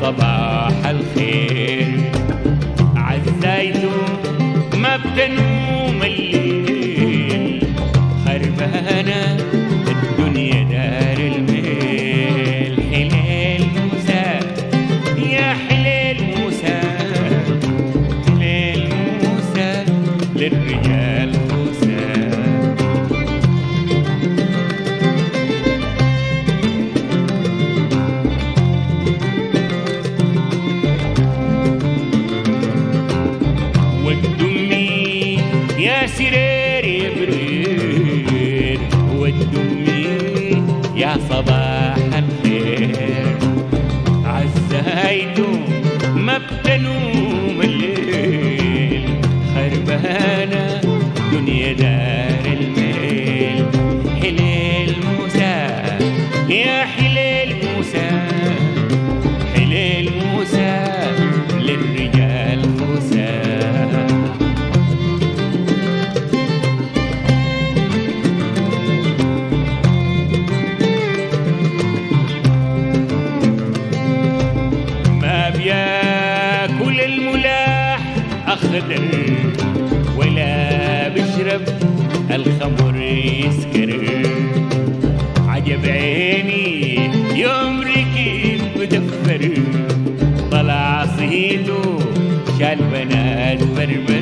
صباح الخير. عزايته ما بتنوم الليل، خربانة الدنيا دار الميل. حليل موسى يا حليل موسى، حليل موسى للرجال خوسى. والدمي يا سرير يا برير، والدمي يا صباح الخير. عزايته ما بتنوم الليل، خربانة دنيا دار الميل. حليل موسى يا حليل موسى، حليل موسى للرجال خوسى. ما بياكل الملاح أخضر، ولا بشرب الخمر يسكر. عجب عيني يوم ركب مدفر، طلع صيده شال بنات بربر.